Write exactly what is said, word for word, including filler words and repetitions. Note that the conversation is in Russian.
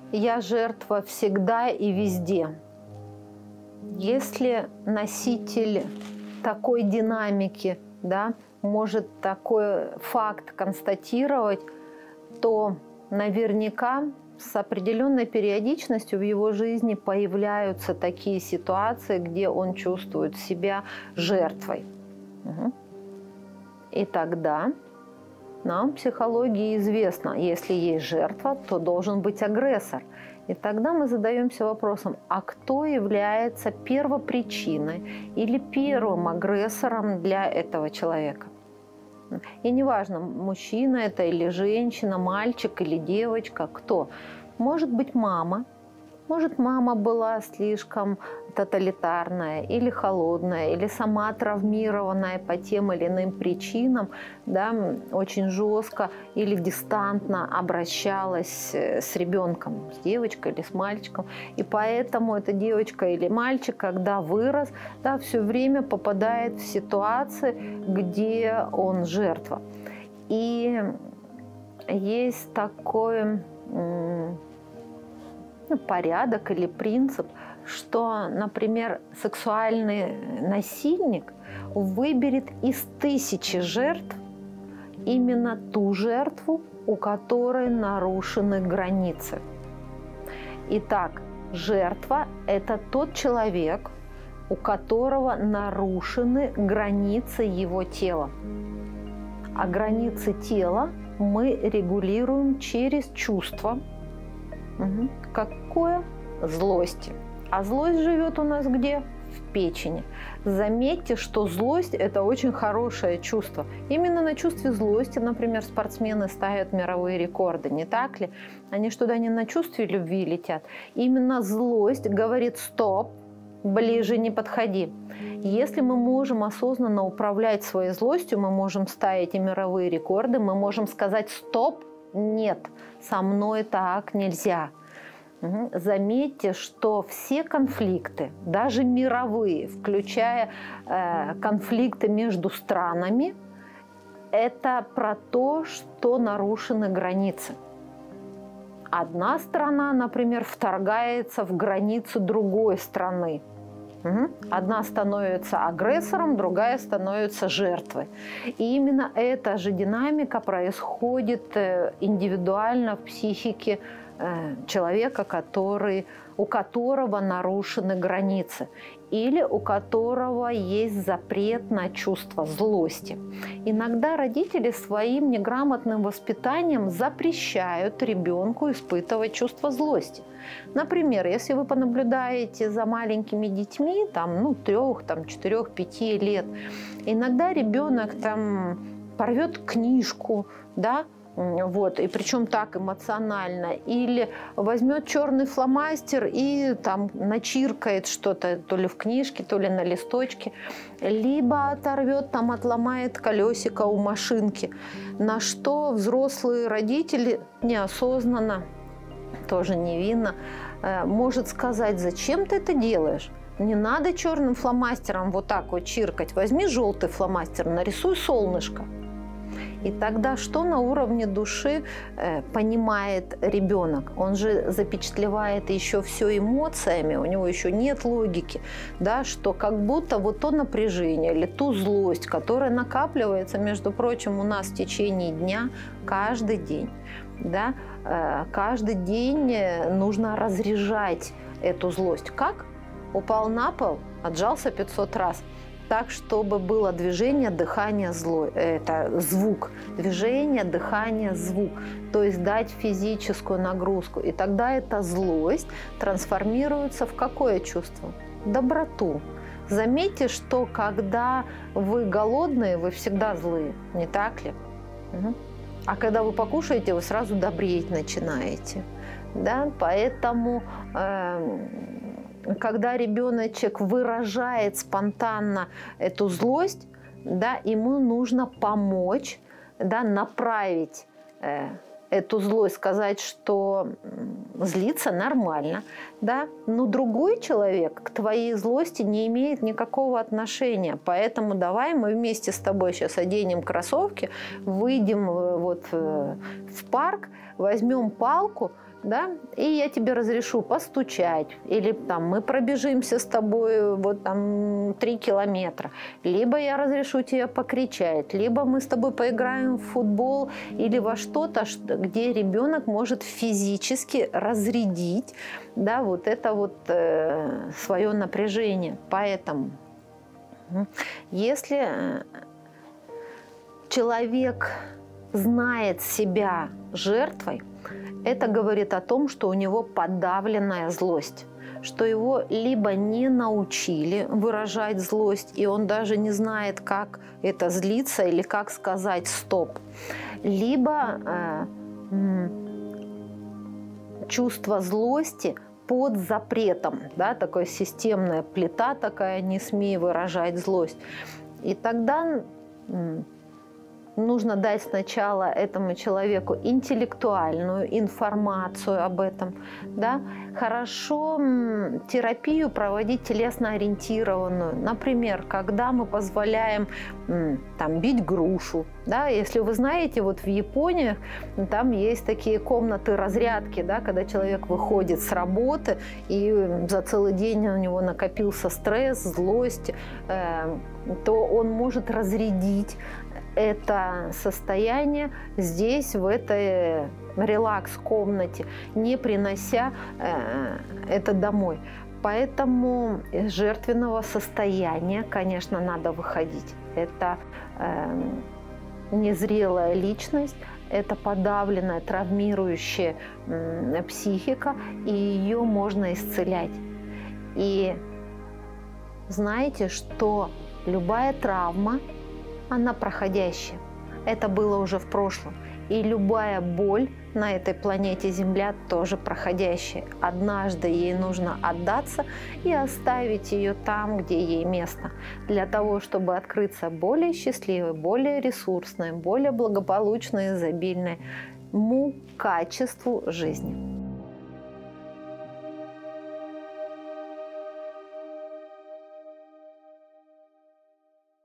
я жертва всегда и везде. Если носитель такой динамики, да, может такой факт констатировать, то наверняка с определенной периодичностью в его жизни появляются такие ситуации, где он чувствует себя жертвой. Угу. И тогда нам в психологии известно, если есть жертва, то должен быть агрессор. И тогда мы задаемся вопросом, а кто является первопричиной или первым агрессором для этого человека? И неважно, мужчина это или женщина, мальчик или девочка, кто. Может быть мама, может мама была слишком тоталитарная или холодная, или сама травмированная по тем или иным причинам, да, очень жестко или дистантно обращалась с ребенком, с девочкой или с мальчиком. И поэтому эта девочка или мальчик, когда вырос, да, все время попадает в ситуации, где он жертва. И есть такой порядок или принцип, что, например, сексуальный насильник выберет из тысячи жертв именно ту жертву, у которой нарушены границы. Итак, жертва – это тот человек, у которого нарушены границы его тела. А границы тела мы регулируем через чувства. Угу. Какое? Злости. А злость живет у нас где? В печени. Заметьте, что злость – это очень хорошее чувство. Именно на чувстве злости, например, спортсмены ставят мировые рекорды, не так ли? Они что, туда не на чувстве любви летят. Именно злость говорит «стоп», ближе не подходи. Если мы можем осознанно управлять своей злостью, мы можем ставить и мировые рекорды, мы можем сказать «стоп», нет, со мной так нельзя. Заметьте, что все конфликты, даже мировые, включая э, конфликты между странами, это про то, что нарушены границы. Одна страна, например, вторгается в границы другой страны. Одна становится агрессором, другая становится жертвой. И именно эта же динамика происходит индивидуально в психике человека, который, у которого нарушены границы или у которого есть запрет на чувство злости. Иногда родители своим неграмотным воспитанием запрещают ребенку испытывать чувство злости. Например, если вы понаблюдаете за маленькими детьми, там, ну, трех, там, четырех, пяти лет, иногда ребенок там порвет книжку, да, вот, и причем так эмоционально, или возьмет черный фломастер и там начиркает что-то, то ли в книжке, то ли на листочке, либо оторвет, там отломает колесико у машинки, на что взрослые родители неосознанно, тоже невинно, может сказать: зачем ты это делаешь? Не надо черным фломастером вот так вот чиркать, возьми желтый фломастер, нарисуй солнышко. И тогда что на уровне души э, понимает ребенок? Он же запечатлевает еще все эмоциями, у него еще нет логики, да, что как будто вот то напряжение или ту злость, которая накапливается, между прочим, у нас в течение дня каждый день. Да, э, каждый день нужно разряжать эту злость. Как? Упал на пол, отжался пятьсот раз. Так, чтобы было движение, дыхание, зло, это звук. Движение, дыхание, звук. То есть дать физическую нагрузку. И тогда эта злость трансформируется в какое чувство? Доброту. Заметьте, что когда вы голодные, вы всегда злые. Не так ли? Угу. А когда вы покушаете, вы сразу добреть начинаете. Да? Поэтому... Э когда ребеночек выражает спонтанно эту злость, да, ему нужно помочь, да, направить э, эту злость, сказать, что злиться нормально, да, но другой человек к твоей злости не имеет никакого отношения, поэтому давай мы вместе с тобой сейчас оденем кроссовки, выйдем вот в парк, возьмем палку, да, и я тебе разрешу постучать, или там мы пробежимся с тобой вот там три километра, либо я разрешу тебе покричать, либо мы с тобой поиграем в футбол или во что-то, где ребенок может физически разрядить, да, вот это вот э, свое напряжение. Поэтому, если человек знает себя жертвой, это говорит о том, что у него подавленная злость, что его либо не научили выражать злость, и он даже не знает, как это злиться или как сказать «стоп», либо э, м, чувство злости под запретом, да, такая системная плита такая, не смей выражать злость. И тогда м, нужно дать сначала этому человеку интеллектуальную информацию об этом. Да? Хорошо терапию проводить телесно-ориентированную. Например, когда мы позволяем там, бить грушу. Да? Если вы знаете, вот в Японии там есть такие комнаты разрядки, да? Когда человек выходит с работы, и за целый день у него накопился стресс, злость, э, то он может разрядить это состояние здесь, в этой релакс-комнате, не принося э, это домой. Поэтому из жертвенного состояния, конечно, надо выходить. Это э, незрелая личность, это подавленная, травмирующая э, психика, и ее можно исцелять. И знаете, что любая травма, она проходящая. Это было уже в прошлом. И любая боль на этой планете Земля тоже проходящая. Однажды ей нужно отдаться и оставить ее там, где ей место, для того, чтобы открыться более счастливой, более ресурсной, более благополучной, изобильной му качеству жизни.